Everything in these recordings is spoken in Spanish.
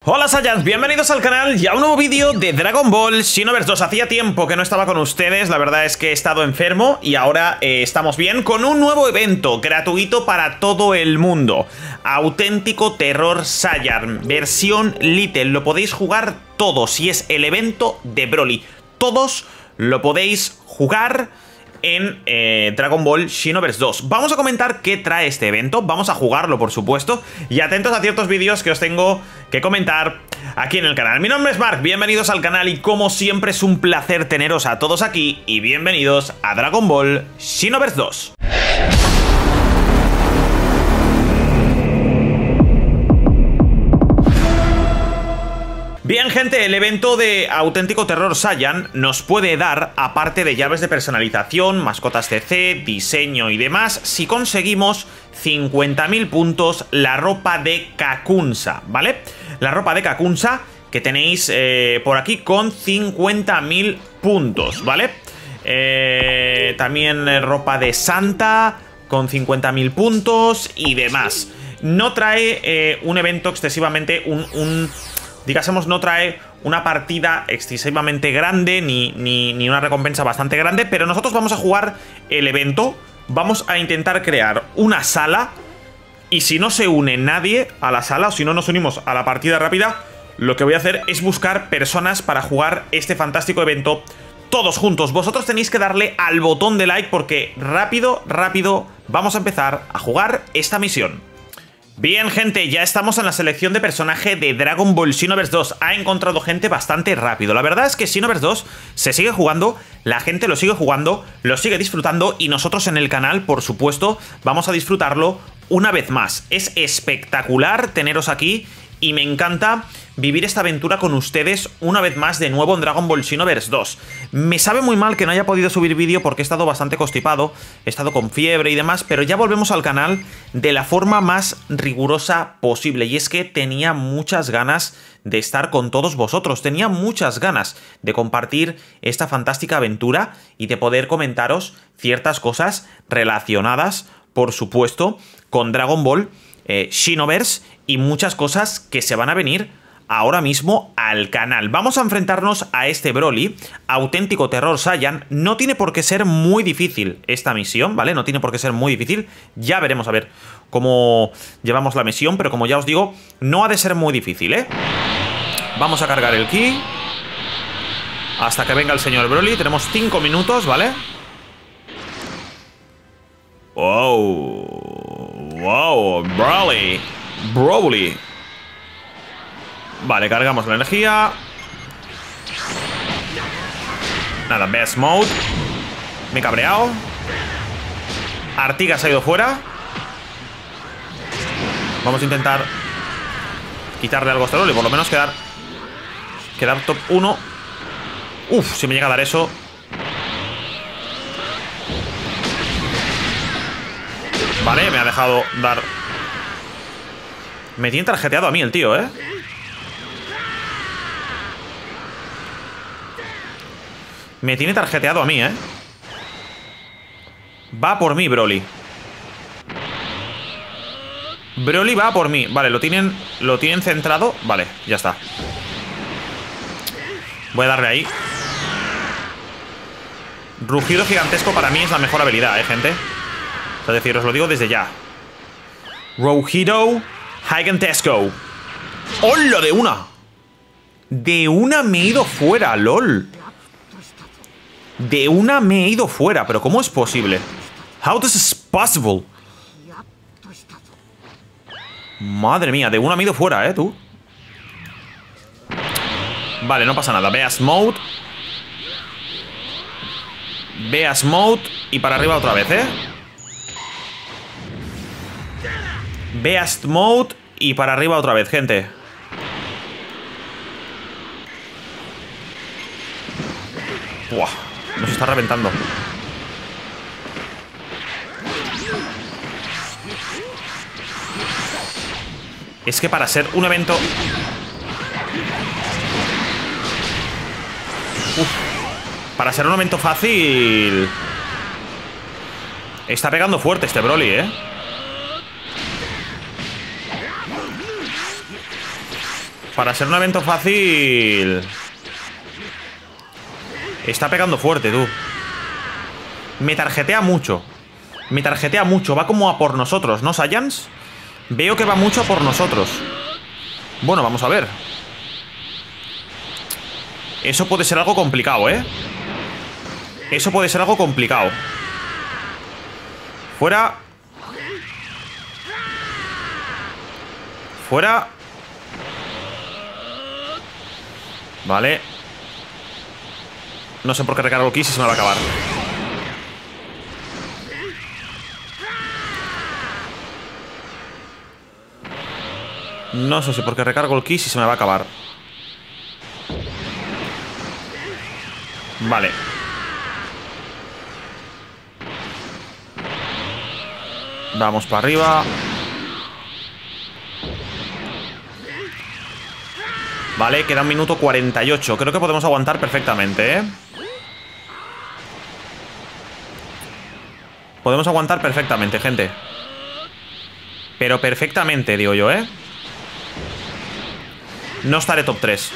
Hola Saiyans, bienvenidos al canal y a un nuevo vídeo de Dragon Ball Xenoverse 2. Hacía tiempo que no estaba con ustedes, la verdad es que he estado enfermo y ahora estamos bien con un nuevo evento gratuito para todo el mundo. Auténtico Terror Saiyan, versión Little, lo podéis jugar todos y es el evento de Broly. Todos lo podéis jugar en Dragon Ball Xenoverse 2. Vamos a comentar qué trae este evento, vamos a jugarlo por supuesto, y atentos a ciertos vídeos que os tengo que comentar aquí en el canal. Mi nombre es Mark, bienvenidos al canal y como siempre es un placer teneros a todos aquí y bienvenidos a Dragon Ball Xenoverse 2. Bien gente, el evento de Auténtico Terror Saiyan nos puede dar, aparte de llaves de personalización, mascotas CC, diseño y demás, si conseguimos 50.000 puntos, la ropa de Kakunsa, ¿vale? La ropa de Kakunsa que tenéis por aquí con 50.000 puntos, ¿vale? También ropa de Santa con 50.000 puntos y demás. No trae un evento excesivamente, digásemos, no trae una partida excesivamente grande ni una recompensa bastante grande, pero nosotros vamos a jugar el evento, vamos a intentar crear una sala y si no se une nadie a la sala o si no nos unimos a la partida rápida, lo que voy a hacer es buscar personas para jugar este fantástico evento todos juntos. Vosotros tenéis que darle al botón de like porque rápido vamos a empezar a jugar esta misión. Bien gente, ya estamos en la selección de personaje de Dragon Ball Xenoverse 2. Ha encontrado gente bastante rápido. La verdad es que Xenoverse 2 se sigue jugando, la gente lo sigue jugando, lo sigue disfrutando y nosotros en el canal, por supuesto, vamos a disfrutarlo una vez más. Es espectacular teneros aquí y me encanta vivir esta aventura con ustedes una vez más de nuevo en Dragon Ball Xenoverse 2. Me sabe muy mal que no haya podido subir vídeo porque he estado bastante constipado, he estado con fiebre y demás, pero ya volvemos al canal de la forma más rigurosa posible. Y es que tenía muchas ganas de estar con todos vosotros, tenía muchas ganas de compartir esta fantástica aventura y de poder comentaros ciertas cosas relacionadas, por supuesto, con Dragon Ball Xenoverse y muchas cosas que se van a venir ahora mismo al canal. Vamos a enfrentarnos a este Broly, Auténtico Terror Saiyan. No tiene por qué ser muy difícil esta misión, ¿vale? No tiene por qué ser muy difícil. Ya veremos a ver cómo llevamos la misión, pero como ya os digo, no ha de ser muy difícil, ¿eh? Vamos a cargar el ki hasta que venga el señor Broly. Tenemos 5 minutos, ¿vale? Wow, Broly. Vale, cargamos la energía. Nada, Best Mode. Me he cabreado. Artigas ha ido fuera. Vamos a intentar quitarle algo a este Broly, por lo menos quedar top 1. Uf, si me llega a dar eso. Vale, me ha dejado dar. Me tiene tarjeteado a mí el tío, ¿eh? Me tiene tarjeteado a mí, ¿eh? Va por mí, Broly. Broly va por mí. Vale, lo tienen centrado. Vale, ya está. Voy a darle ahí. Rugido gigantesco para mí es la mejor habilidad, gente. Es decir, os lo digo desde ya. Rugido gigantesco. ¡Hola! De una. De una me he ido fuera, lol. De una me he ido fuera, pero ¿cómo es posible? How this is possible? Madre mía, de una me he ido fuera, tú. Vale, no pasa nada. Beast Mode. Beast Mode. Y para arriba otra vez, Beast Mode. Y para arriba otra vez, gente. Buah. Nos está reventando. Es que para ser un evento... para ser un evento fácil... Está pegando fuerte este Broly, Para ser un evento fácil... Está pegando fuerte, tú. Me tarjetea mucho. Me tarjetea mucho. Va como a por nosotros, ¿no, Saiyans? Veo que va mucho a por nosotros. Bueno, vamos a ver. Eso puede ser algo complicado, ¿eh? Eso puede ser algo complicado. Fuera. Fuera. Vale. No sé por qué recargo el ki si se me va a acabar. No sé si por qué recargo el ki si se me va a acabar. Vale. Vamos para arriba. Vale, queda 1 minuto 48. Creo que podemos aguantar perfectamente, ¿eh? Podemos aguantar perfectamente, gente. Pero perfectamente, digo yo, ¿eh? No estaré top 3.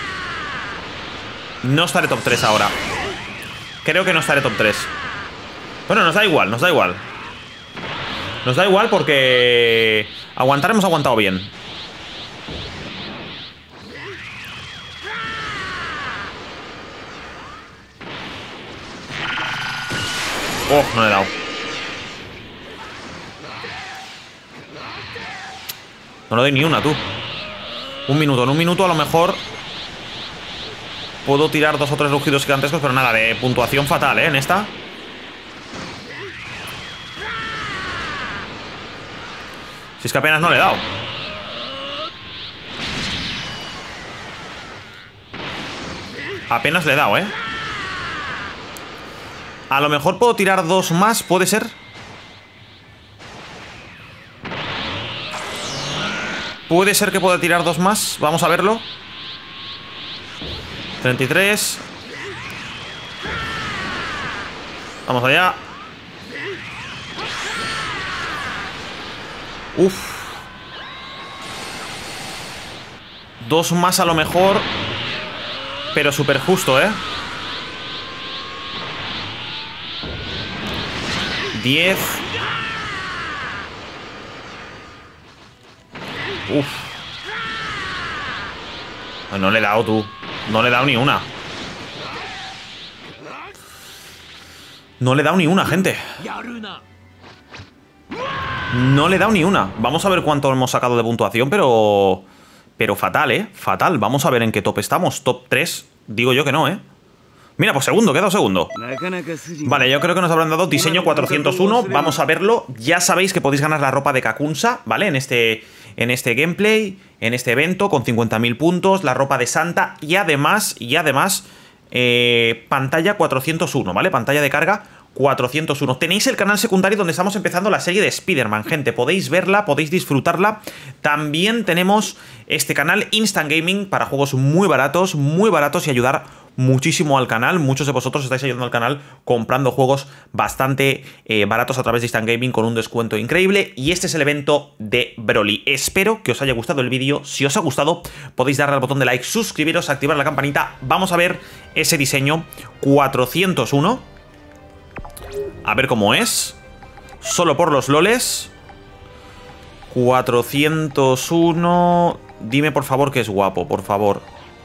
No estaré top 3 ahora. Creo que no estaré top 3. Bueno, nos da igual, nos da igual. Nos da igual porque aguantar hemos aguantado bien. Oh, no le he dado. No le doy ni una, tú. 1 minuto, en 1 minuto a lo mejor puedo tirar 2 o 3 rugidos gigantescos, pero nada, de puntuación fatal, ¿eh? En esta. Si es que apenas no le he dado. Apenas le he dado, ¿eh? A lo mejor puedo tirar 2 más, ¿puede ser? Puede ser que pueda tirar 2 más. Vamos a verlo. 33. Vamos allá. Uf. 2 más a lo mejor. Pero súper justo, ¿eh? 10. Uf. No le he dado, tú. No le he dado ni una. No le he dado ni una, gente. No le he dado ni una. Vamos a ver cuánto hemos sacado de puntuación, pero fatal, ¿eh? Fatal. Vamos a ver en qué top estamos. Top 3. Digo yo que no, ¿eh? Mira, pues segundo, queda segundo. Vale, yo creo que nos habrán dado diseño 401. Vamos a verlo. Ya sabéis que podéis ganar la ropa de Kakunsa, ¿vale? En este gameplay, en este evento, con 50.000 puntos, la ropa de Santa y además, pantalla 401, ¿vale? Pantalla de carga 401. Tenéis el canal secundario donde estamos empezando la serie de Spider-Man, gente. Podéis verla, podéis disfrutarla. También tenemos este canal Instant Gaming para juegos muy baratos y ayudar muchísimo al canal. Muchos de vosotros estáis ayudando al canal comprando juegos bastante baratos a través de Instant Gaming con un descuento increíble. Y este es el evento de Broly. Espero que os haya gustado el vídeo. Si os ha gustado, podéis darle al botón de like, suscribiros, activar la campanita. Vamos a ver ese diseño 401. A ver cómo es. Solo por los loles. 401. Dime por favor que es guapo, por favor.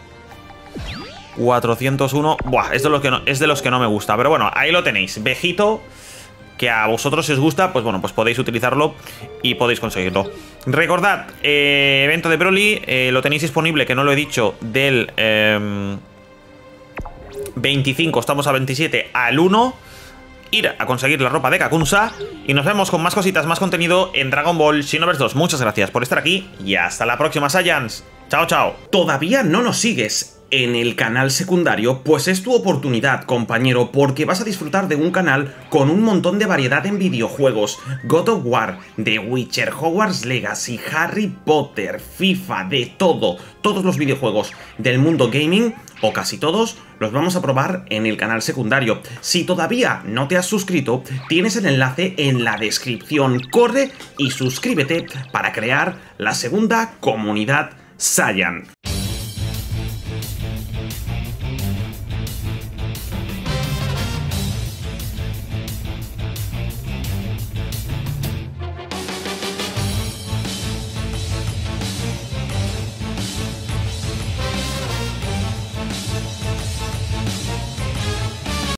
401. Buah, es de los que no me gusta. Pero bueno, ahí lo tenéis. Vejito, que a vosotros si os gusta, pues bueno, pues podéis utilizarlo y podéis conseguirlo. Recordad, evento de Broly, lo tenéis disponible, que no lo he dicho, del 25, estamos a 27, al 1. Ir a conseguir la ropa de Kakunsa. Y nos vemos con más cositas, más contenido en Dragon Ball Xenoverse 2. Muchas gracias por estar aquí y hasta la próxima, Saiyans. Chao, chao. ¿Todavía no nos sigues en el canal secundario? Pues es tu oportunidad, compañero, porque vas a disfrutar de un canal con un montón de variedad en videojuegos. God of War, The Witcher, Hogwarts Legacy, Harry Potter, FIFA, de todo. Todos los videojuegos del mundo gaming, o casi todos, los vamos a probar en el canal secundario. Si todavía no te has suscrito, tienes el enlace en la descripción. Corre y suscríbete para crear la segunda comunidad Saiyan.